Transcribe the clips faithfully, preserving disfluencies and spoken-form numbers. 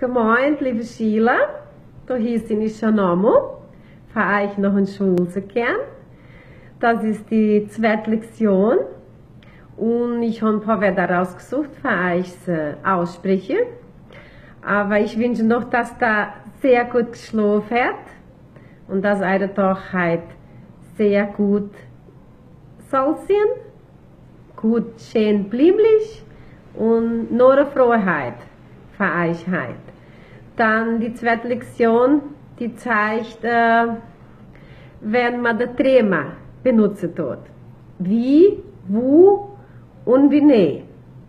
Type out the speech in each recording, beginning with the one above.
Gemeint, liebe Schüler, da hier bin ich schon einmal, für euch noch ein Schulsekern. Das ist die zweite Lektion und ich habe ein paar Wörter rausgesucht für euch äh, aussprechen. Aber ich wünsche noch, dass da sehr gut geschlafen wird und dass eure Tag heute sehr gut soll sein, gut schön blieblich und nur eine Freiheit für euch heute. Dann die zweite Lektion, die zeigt, äh, wenn man das Thema benutzt tut. Wie, wo und wie ne.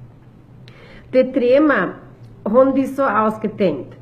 Das Thema haben die so ausgedenkt.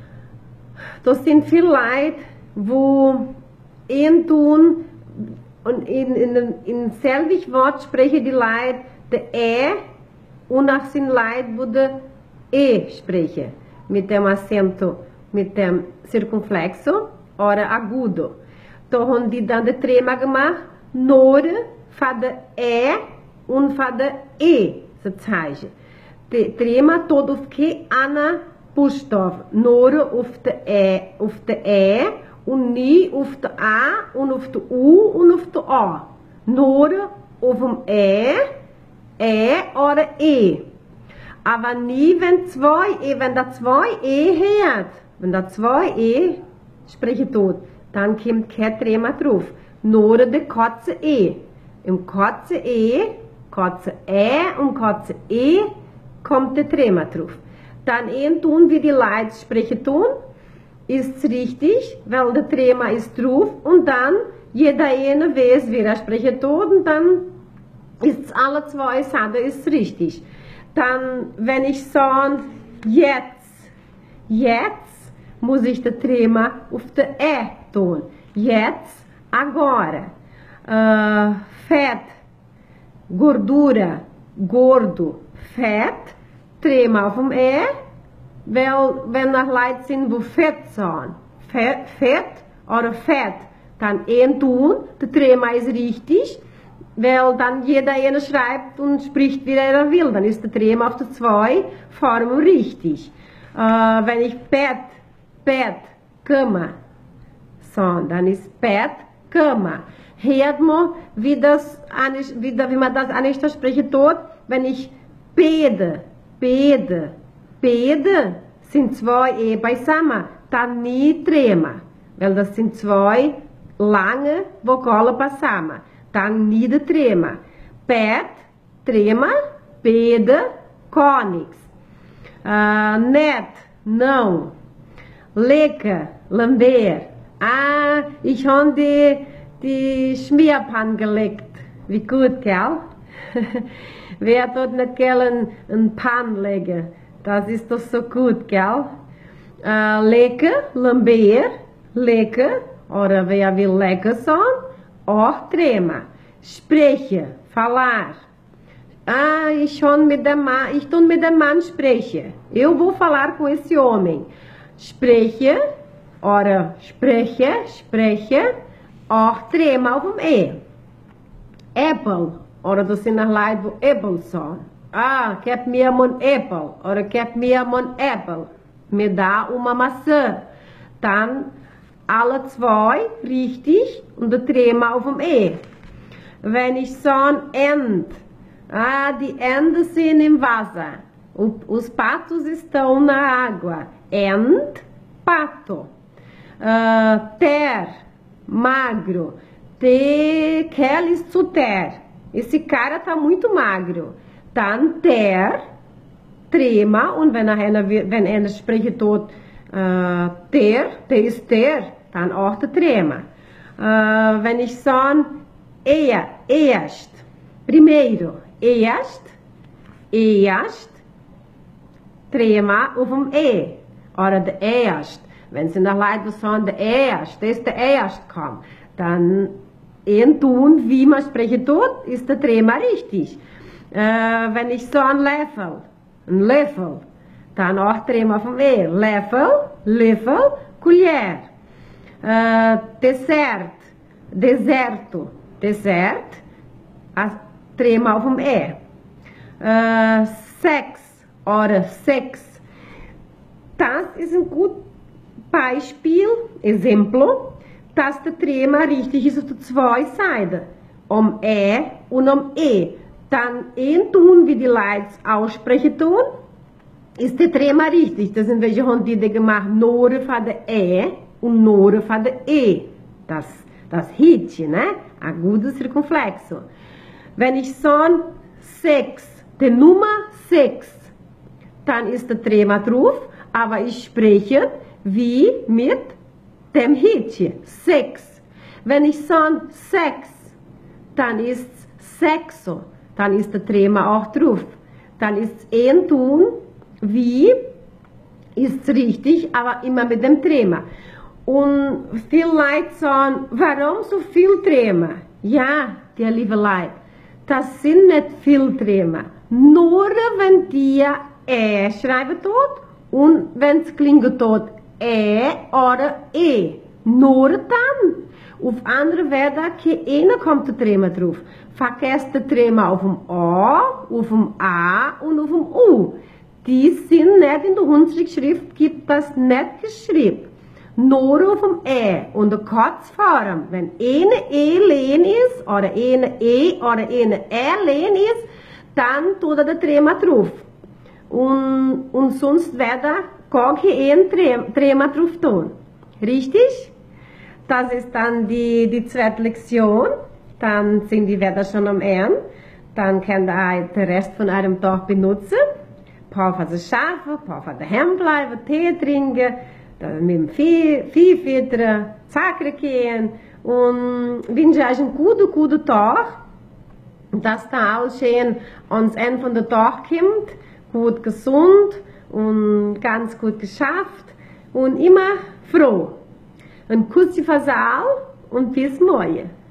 Das sind viele Leute, wo ein tun und in, in, in selbig Wort sprechen die Leute der E und auch sind Leute, wo der E sprechen. Mit dem Acento, mit dem Circunflexo oder Agudo. Da haben die dann das Thema gemacht, nur für der E und für der E zu zeigen. Das Thema tut auf keinen anderen Buchstaben, nur auf der E, auf der E und nie auf der A und auf der U und auf der A. Nur auf dem E, E oder E. Aber nie, wenn zwei E, wenn da zwei E hört, wenn da zwei E sprechen tut, dann kommt kein Thema drauf. Nur der kurze E. Im kurzen E, kurze E und kurze E kommt der Thema drauf. Dann ein tun, wie die Leute sprechen tun, ist richtig, weil der Thema ist drauf und dann jeder eine weiß, wie er sprechen tut und dann ist alle zwei Sachen, ist richtig. Dann, wenn ich sage, jetzt, jetzt, muss ich das Thema auf der E tun. Jetzt, agora. Uh, fett, gordura, gordo, fett, Thema auf dem E, weil, wenn noch Leute sind, wo fett sind, fett, fett oder fett, dann ein tun, das Thema ist richtig, weil dann jeder eine schreibt und spricht, wie er will. Dann ist der Thema auf der zwei Formen richtig. Äh, wenn ich Bett, Bett, Cama, so, dann ist Bett, Cama. Hört man, wie, das, wie, wie man das anders sprechen tut, wenn ich Bede, Bede, Bede, sind zwei E beisammen, dann nie Thema, weil das sind zwei lange Vokale beisammen. Dann nie de trema. Pet, trema, pede, conix. Uh, net, não. Lecker, lamber. Ah, ich habe die, die Schmierpan gelegt. Wie gut, gell? Wer dort nicht gerne einen Pan legen? Das ist doch so gut, gell? Uh, lecker, lamber, lecker. Oder wer will lecker sein? Auch Trema. Spreche, falar. Ah, ich schon mit dem Mann, ich tue mit dem Mann spreche. Eu vou falar com esse homem. Spreche, oder spreche, spreche, auch Trema auf dem E. Apple, oder das sind noch Leute, wo Apple sind. Ah, gib mir ein Apple, oder gib mir ein Apple. Me dá uma maçã. Dann alle zwei richtig und der Thema auf dem E. Wenn ich sage End, ah, die Enten sind im Wasser und os patos estão na água. End, pato. Uh, ter, magro. Te, queres zu ter. Esse cara tá muito magro. Dann ter, trema und wenn er, wenn er spricht dort Uh, ter, der ist der, dann auch der Trema. Uh, wenn ich sage, er, erst, primeiro, erst, erst, Trema auf dem E, oder der erst. Wenn sie nach Leute sagen, der erst, das ist der erst kommt, dann ein tun, wie man sprechen tut, ist der Trema richtig. Uh, wenn ich sage, ein Löffel, ein Löffel, dann auch Trema vom E. Löffel, Löffel, colher. Uh, Dessert, deserto, desert, a Trema auf dem E. Uh, Sex oder Sex, das ist ein gutes Beispiel, Exemplo, dass der Trema richtig ist auf der zwei Seiten, um Ä und um E. Dann ein tun, wie die Leute aussprechen tun, ist der Trema richtig. Das sind welche haben die gemacht, Nore von der Ä und Nore von der E. Das, das Hitchen, ne? Eine gute Zirkumflexo. Wenn ich sage sechs, die Nummer sechs, dann ist der Trema drauf, aber ich spreche wie mit dem Hitchen. sechs. Wenn ich sage sechs, dann ist es sechso. Dann ist der Trema auch drauf. Dann ist es ein Ton wie, ist es richtig, aber immer mit dem Trema. Und viele Leute sagen, warum so viel Trema? Ja, die liebe Leute, das sind nicht viel Trema. Nur wenn die Ä schreiben tut und wenn es klingt tut Ä oder E. Nur dann. Auf andere Wörter keine kommt der Trema drauf. Vergesst der Trema auf dem A, auf dem A und auf dem U. Die sind nicht in der Hundschrift, gibt das nicht geschrieben. Nur auf dem Ä und der Kurzform. Wenn eine E leer ist, oder eine E oder eine Ä leer ist, dann tut er der Trema drauf. Und, und sonst wird er gar kein Trema drauf tun. Richtig? Das ist dann die, die zweite Lektion. Dann sind die Wörter schon am Ende. Dann könnt ihr den Rest von eurem Tag benutzen. Ein paar von den Schafen, ein paar von den Hemd bleiben, Tee trinken, mit dem Vieh, Vieh füttern, Zucker gehen. Und wünsche euch einen guten, guten Tag. Dass da alles schön ans Ende von der Tag kommt. Gut gesund und ganz gut geschafft. Und immer froh. Ein Kuss für Saal und bis morgen.